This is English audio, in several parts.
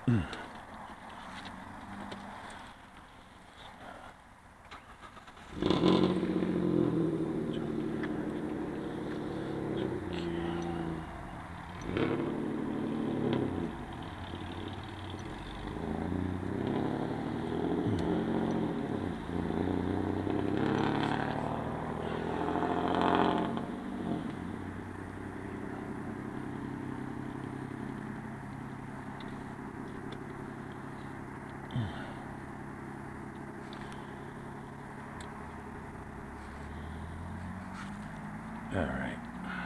All right.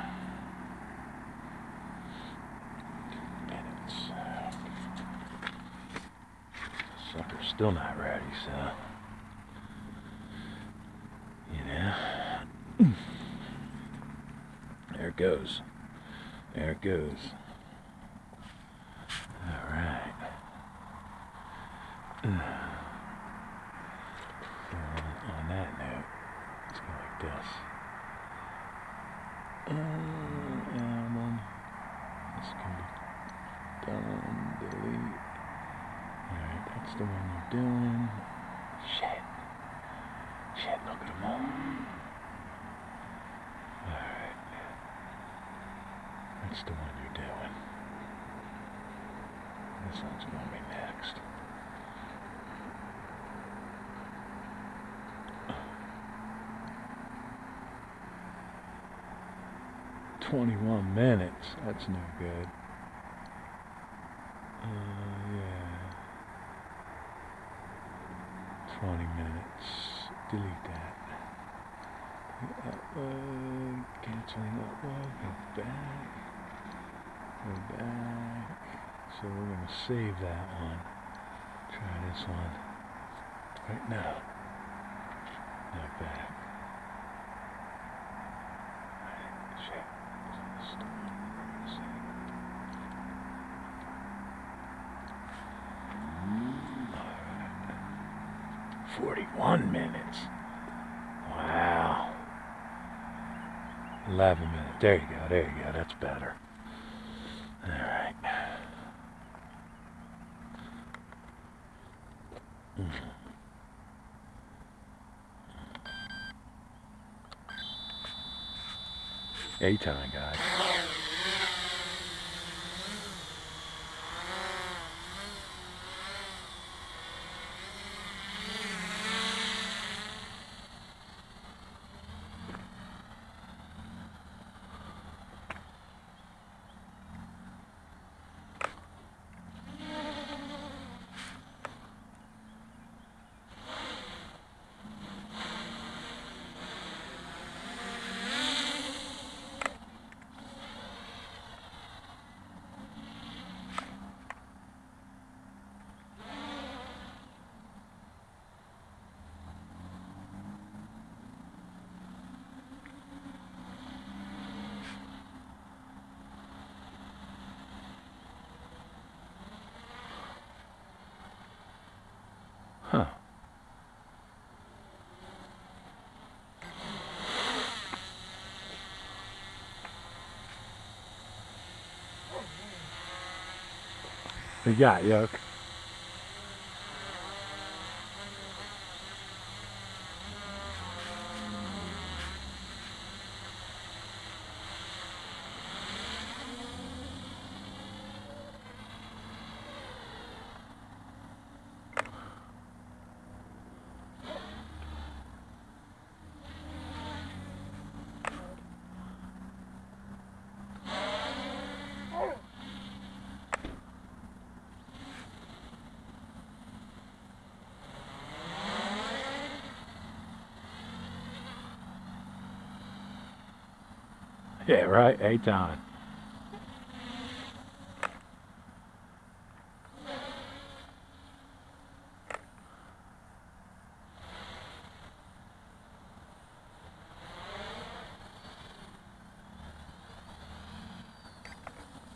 Minutes. Sucker's still not ready, so you know. There it goes. There it goes. All right. On that note, let's go like this. Album. This can be done. Delete. Alright, that's the one you're doing. Shit. Shit, look at them all. Alright. That's the one you're doing. This one's going to be next. "21 minutes. That's no good. Yeah. 20 minutes. Delete that. Upload. Canceling upload. Go back. Go back. So we're going to save that one. Try this one. Right now. Now back. Shit. 41 minutes. Wow. 11 minutes. There you go. There you go. That's better. All right. A-time, guys. Huh. What you got, Yoke? Yeah, right. A-time.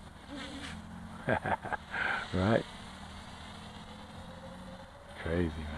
Right? Crazy.